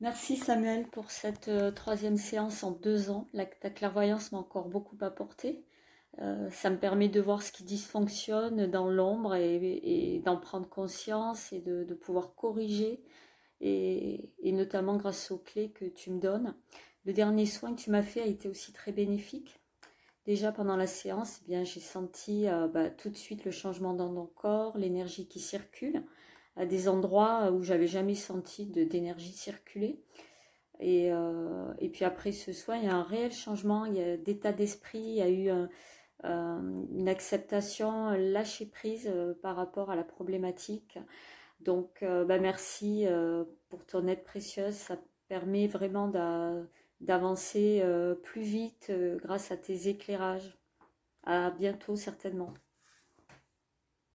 Merci Samuel pour cette troisième séance en 2 ans. Ta clairvoyance m'a encore beaucoup apporté. Ça me permet de voir ce qui dysfonctionne dans l'ombre et d'en prendre conscience et de pouvoir corriger et notamment grâce aux clés que tu me donnes. Le dernier soin que tu m'as fait a été aussi très bénéfique. Déjà pendant la séance, eh bien, j'ai senti tout de suite le changement dans mon corps, l'énergie qui circule à des endroits où j'avais jamais senti d'énergie circuler. Et puis après ce soin, il y a un réel changement, il y a d'état d'esprit, il y a eu une acceptation, un lâcher prise par rapport à la problématique. Donc merci pour ton aide précieuse, ça permet vraiment d'avancer plus vite grâce à tes éclairages. À bientôt certainement.